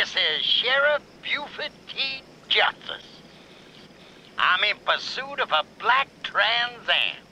This is Sheriff Buford T. Justice. I'm in pursuit of a black Trans Am.